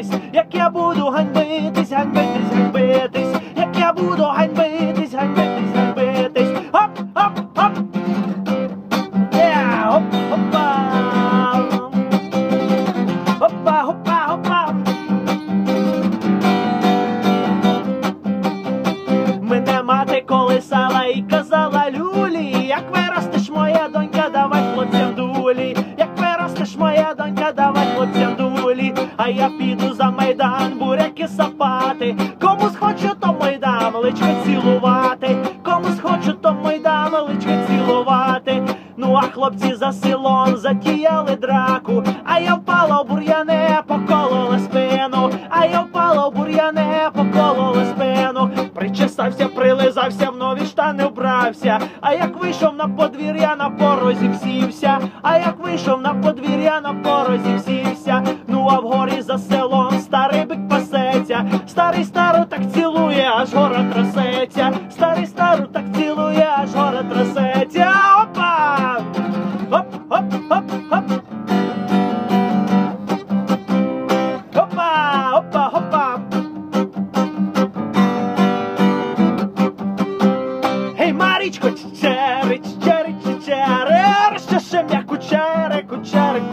ганьбитись, як я буду ганьбитись, ганьбитись, ганьбитись, як я буду ганьбитись, ганьбитись, ганьбитись. Хоп, хоп, хоп. Хоп, хопа. Хопа, хопа, хопа. Мене мати колисала і казала: люлі, як виростеш, моя донька, давай хлопцям дулі, як виростеш, моя донька, давай хлопцям дулі. А я піду за майдан, буряки сапати, комусь хочу, то майдан, личко цілувати, комусь хочу, то майдан, личко цілувати. Ну а хлопці за селом затіяли драку, а я впала в бур'яне, поколола спину, а я впала в бур'яне, поколола спину. Причесався, прилизався, в нові штани вбрався, а як вийшов на подвір'я, на порозі всівся, а як вийшов на подвір'я, на порозі всівся. Ну а вгорі за селом старий бик пасеться, старий стару так цілує, аж гора трясеться, старий стару так цілує, аж гора трясеться. Опа! Хоп, хоп, хоп, хоп. Опа, опа, опа. Гей, Марічко, чечери, чечери, чечери, розчеши м'я кучери, кучери,